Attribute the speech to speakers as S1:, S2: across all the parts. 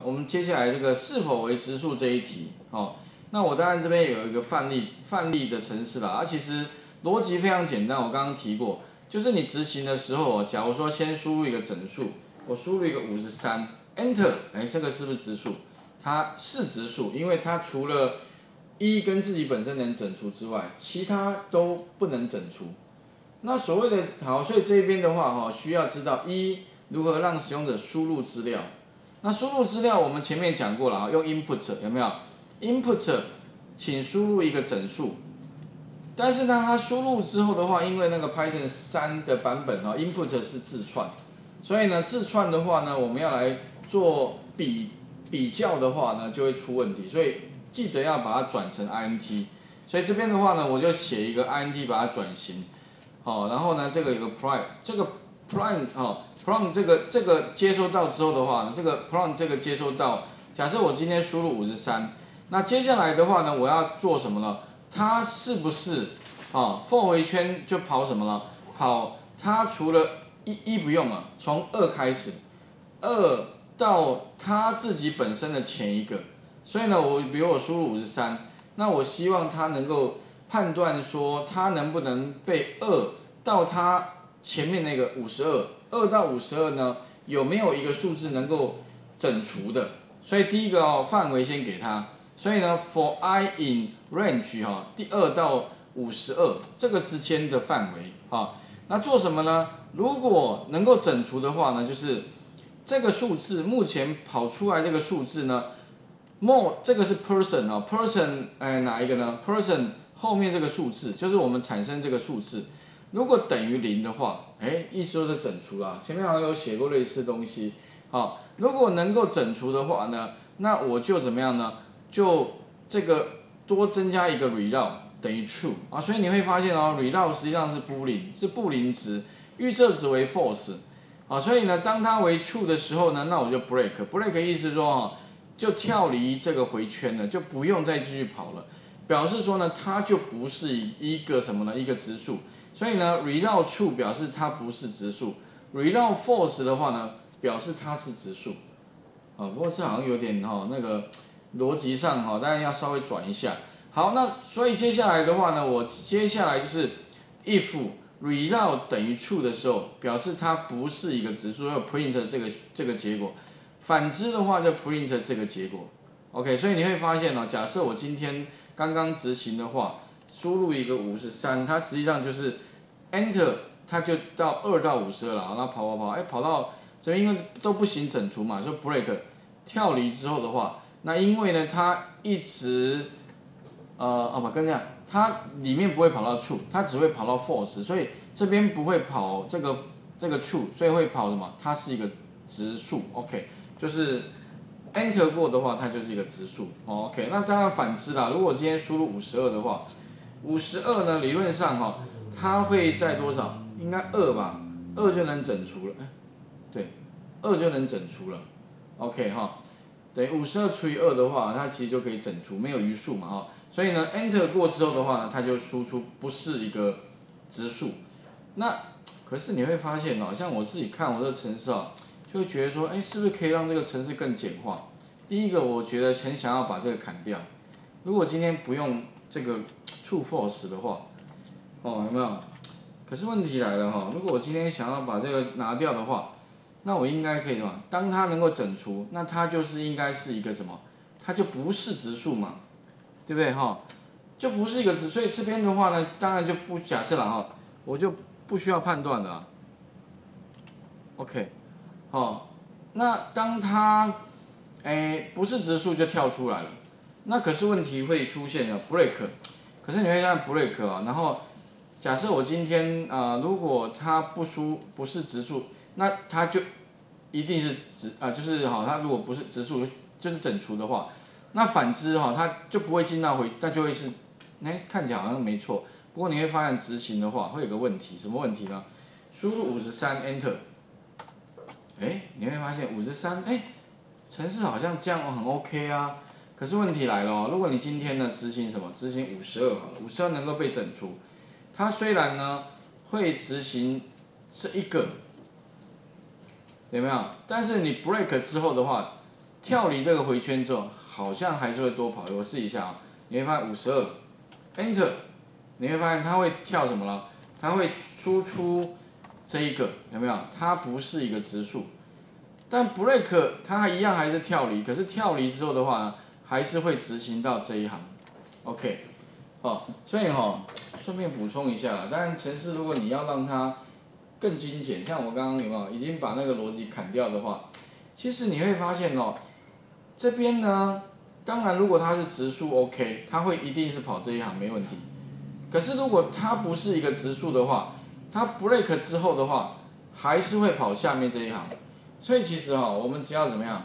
S1: 我们接下来这个是否为质数这一题，哦，那我当然这边有一个范例的程式啦，其实逻辑非常简单，我刚刚提过，就是你执行的时候，假如说先输入一个整数，我输入一个53，Enter，这个是不是质数？它是质数，因为它除了一跟自己本身能整除之外，其他都不能整除。那所谓的好，所以这边的话，需要知道如何让使用者输入资料。那输入资料我们前面讲过了啊，用 input 有没有 ？input 请输入一个整数，但是呢，它输入之后的话，因为那个 Python 3的版本input 是字串，所以呢字串的话呢，我们要来做比较的话呢，就会出问题，所以记得要把它转成 int。所以这边的话呢，我就写一个 int 把它转型，好，然后呢这个有个 prime， 这个 prime 这个接收到之后的话呢，这个 prime 这个接收到，假设我今天输入53，那接下来的话呢，我要做什么呢？它是不是for 回圈就跑什么了？跑它除了一不用了，从2开始，2到它自己本身的前一个，所以呢，比如我输入53，那我希望它能够判断说它能不能被2到它前面那个52，2到52呢有没有一个数字能够整除的？所以第一个范围先给它，所以呢 for I in range 第2到52这个之间的范围那做什么呢？如果能够整除的话呢，就是这个数字目前跑出来这个数字呢 ，more 这个是 person 哪一个呢 ？person 后面这个数字就是我们产生这个数字，如果等于0的话，意思就是整除啦。前面好像有写过类似东西，如果能够整除的话呢，那我就怎么样呢？就这个多增加一个 result 等于 true 所以你会发现result 实际上是 boolean， 是布林值，预设值为 false。所以呢，当它为 true 的时候呢，那我就 break 意思说就跳离这个回圈了，就不用再继续跑了，表示说呢，它就不是一个什么呢？一个质数。所以呢 result true 表示它不是质数 ，result false 的话呢，表示它是质数。不过这好像有点那个逻辑上当然要稍微转一下。好，那所以接下来的话呢，我接下来就是 if result 等于 true 的时候，表示它不是一个质数，要 print 这个结果。反之的话就 print 这个结果。OK， 所以你会发现假设我今天刚刚执行的话，输入一个53，它实际上就是 enter， 它就到2到52了，然后跑到这边，因为都不行整除嘛，就 break 跳离之后的话，那因为呢它一直跟这样，它里面不会跑到 true， 它只会跑到 false， 所以这边不会跑这个 true， 所以会跑什么？它是一个质数 ，OK， 就是 enter 过的话，它就是一个质数，OK。那当然反之啦，如果今天输入52的话，52呢理论上它会在多少？应该2吧，2就能整除了，对，2就能整除了 ，OK 等于52除以2的话，它其实就可以整除，没有余数嘛所以呢 ，enter 过之后的话呢，它就输出不是一个质数。那可是你会发现像我自己看我这个程式就会觉得说，是不是可以让这个程式更简化？第一个，我觉得很想要把这个砍掉。如果今天不用这个 true false 的话，有没有？可是问题来了如果我今天想要把这个拿掉的话，那我应该可以什么？当它能够整除，那它就是应该是一个什么？它就不是质数嘛，对不对就不是一个值，所以这边的话呢，当然就不假设了我就不需要判断了。OK，那当它不是质数就跳出来了，那可是问题会出现了 break， 可是你会看 break 然后假设我今天如果它不是质数，那它就一定是就是它如果不是质数就是整除的话，那反之它就不会进到它就会是看起来好像没错，不过你会发现执行的话会有个问题，什么问题呢？输入53 Enter， 你会发现53，程式好像这样很 OK 啊。可是问题来了如果你今天呢执行什么？执行52能够被整除，它虽然呢会执行这一个，有没有？但是你 break 之后的话， 跳离这个回圈之后，好像还是会多跑。我试一下啊，你会发现52，Enter， 你会发现它会跳什么了？它会输出这一个，有没有？它不是一个直数，但 break 它一样还是跳离，可是跳离之后的话呢，还是会执行到这一行。OK， 哦，所以顺便补充一下啦，当然程式如果你要让它更精简，像我刚刚有没有已经把那个逻辑砍掉的话，其实你会发现这边呢，当然如果它是直数 OK， 它会一定是跑这一行没问题。可是如果它不是一个直数的话，它 break 之后的话，还是会跑下面这一行。所以其实我们只要怎么样，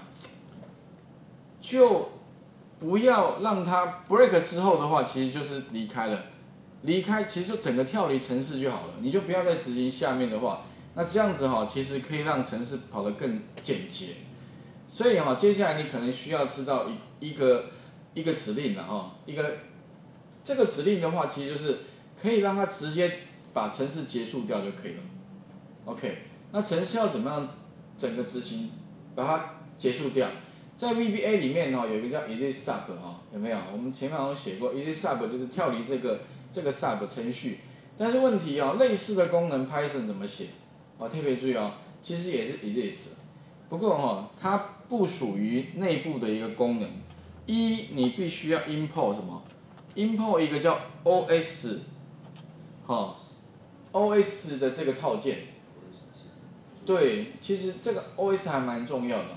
S1: 就不要让它 break 之后的话，其实就是离开了。离开其实就整个跳离程式就好了，你就不要再执行下面的话，那这样子其实可以让程式跑得更简洁。所以接下来你可能需要知道一个指令了这个指令的话，其实就是可以让它直接把程式结束掉就可以了。OK， 那程式要怎么样整个执行把它结束掉？在 VBA 里面有一个叫 ExitSub 有没有？我们前面好像写过 ExitSub 就是跳离这个 sub 程序。但是问题类似的功能 Python 怎么写？特别注意其实也是 exist， 不过它不属于内部的一个功能。你必须要 import 什么 ？import 一个叫 OS OS 的这个套件。对，其实这个 OS 还蛮重要的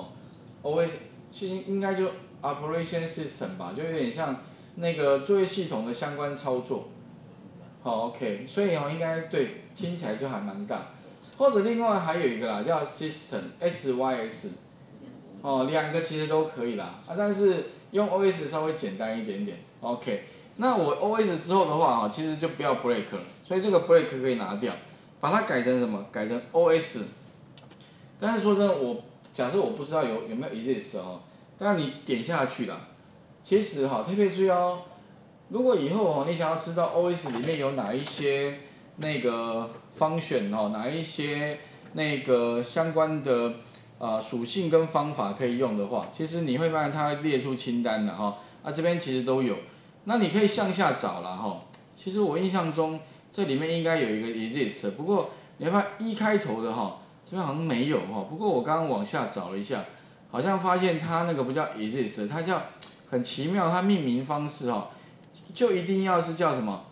S1: OS 其实应该就 Operation System 吧，就有点像那个作业系统的相关操作。OK， 所以应该对，听起来就还蛮大。或者另外还有一个啦，叫 System SYS， 两个其实都可以啦但是用 OS 稍微简单一点点。OK， 那我 OS 之后的话其实就不要 break 了，所以这个 break 可以拿掉，把它改成什么？改成 OS。但是说真的，假设我不知道有没有 exist 当然你点下去啦，其实特别注意如果以后你想要知道 OS 里面有哪一些那个function哪一些那个相关的属性跟方法可以用的话，其实你会发现它会列出清单的这边其实都有，那你可以向下找啦其实我印象中这里面应该有一个 exist， 不过你会发现1开头的这边好像没有不过我刚刚往下找了一下，好像发现它那个不叫 exist， 它叫很奇妙，它命名方式就一定要是叫什么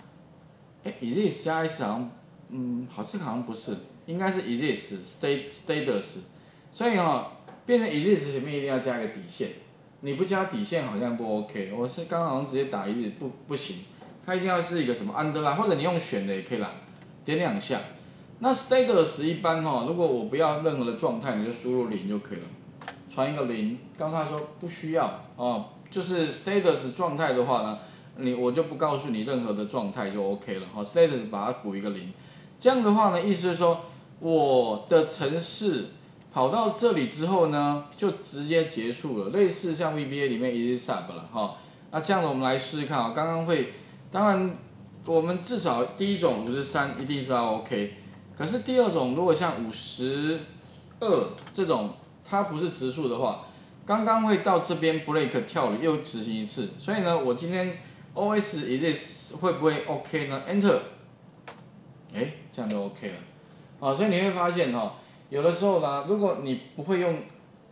S1: ？exist 加 s 好像，这个好像不是，应该是 exist status， 所以变成 exist 前面一定要加一个底线，你不加底线好像不 OK。我是刚刚好像直接打exist 不行，它一定要是一个什么 underline， 或者你用选的也可以啦，点2下。那 status 一般如果我不要任何的状态，你就输入0就可以了，传一个0，告诉他说不需要就是 status 状态的话呢。我就不告诉你任何的状态就 OK 了status 把它补一个0，这样的话呢，意思是说我的程式跑到这里之后呢，就直接结束了，类似像 VBA 里面 ExitSub 了那这样子我们来试试看刚刚当然我们至少第一种53一定是要 OK， 可是第二种如果像52这种它不是直数的话，刚刚会到这边 break 跳了又执行一次，所以呢，我今天OS exist 会不会 OK 呢 ？Enter， 这样就 OK 了。所以你会发现有的时候呢，如果你不会用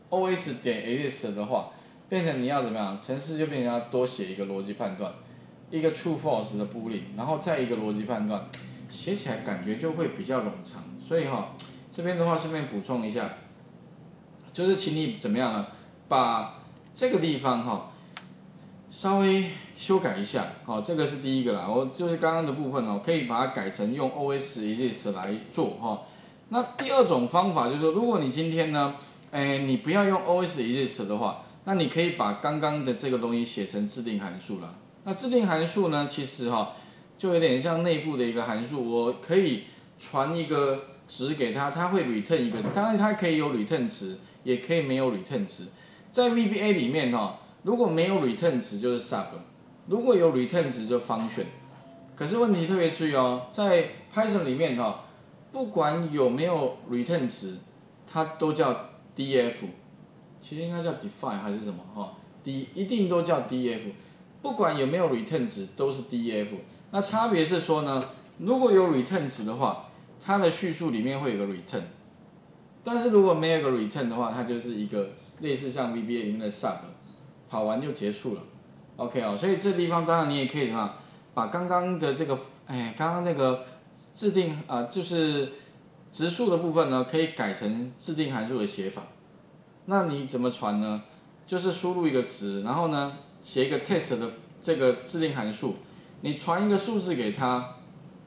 S1: OS 点 exist 的话，变成你要怎么样？程式就变成要多写一个逻辑判断，一个 true false 的布令，然后再一个逻辑判断，写起来感觉就会比较冗长。所以这边的话顺便补充一下，就是请你怎么样呢？把这个地方稍微修改一下，这个是第一个啦。我就是刚刚的部分可以把它改成用 OS exist 来做那第二种方法就是说，如果你今天呢，你不要用 OS exist 的话，那你可以把刚刚的这个东西写成自定函数啦。那自定函数呢，其实就有点像内部的一个函数，我可以传一个值给它，它会 return 一个，当然它可以有 return 值，也可以没有 return 值。在 VBA 里面如果没有 return 值就是 sub， 如果有 return 值就 function。可是问题特别注意在 Python 里面不管有没有 return 值，它都叫 df， 其实应该叫 define 还是什么一定都叫 def， 不管有没有 return 值都是 def。那差别是说呢，如果有 return 值的话，它的叙述里面会有个 return， 但是如果没有个 return 的话，它就是一个类似像 VBA 里面的 sub， 跑完就结束了。OK 所以这地方当然你也可以什么，把刚刚的这个刚刚那个制定就是值数的部分呢，可以改成制定函数的写法。那你怎么传呢？就是输入一个值，然后呢写一个 test 的这个制定函数，你传一个数字给它，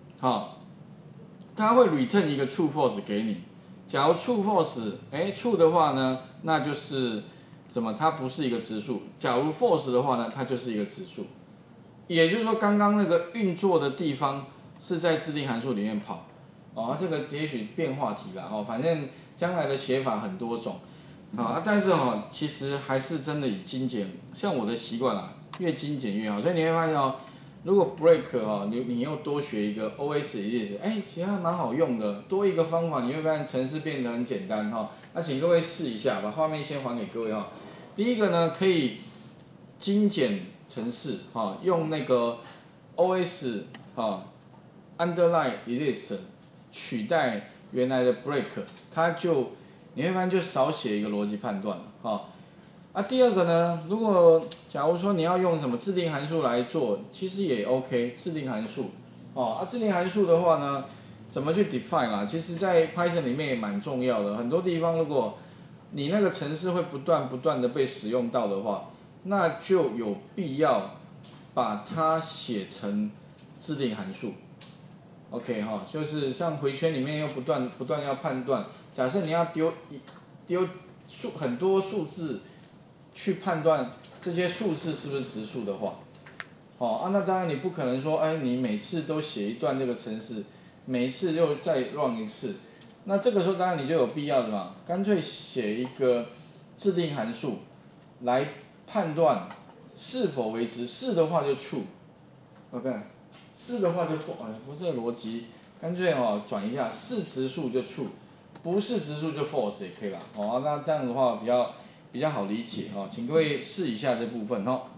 S1: 它会 return 一个 true false 给你。假如 true false，true 的话呢，那就是什么？它不是一个值数。假如 false 的话呢，它就是一个值数。也就是说，刚刚那个运作的地方是在制定函数里面跑。这个也许变化题啦，反正将来的写法很多种。但是其实还是真的以精简，像我的习惯啦，越精简越好。所以你会发现如果 break 你又多学一个 OS 一例子，其实还蛮好用的，多一个方法，你会发现程式变得很简单那请各位试一下，把画面先还给各位第一个呢，可以精简程式用那个 OS underline elise 取代原来的 break， 它就你会发现就少写一个逻辑判断了第二个呢，如果假如说你要用什么制定函数来做，其实也 OK， 制定函数制定函数的话呢，怎么去 define 啦？其实在 Python 里面也蛮重要的，很多地方如果你那个程式会不断的被使用到的话，那就有必要把它写成制定函数。OK 就是像回圈里面又不断要判断，假设你要丢很多数字去判断这些数字是不是质数的话，那当然你不可能说，你每次都写一段这个程式，每次又再 run 一次，那这个时候当然你就有必要的嘛，干脆写一个制定函数来判断是否为值，是的话就 true，OK， 是的话就 false，不是这个逻辑，干脆转一下，是质数就 true， 不是质数就 false 也可以啦，那这样的话比较好理解请各位试一下这部分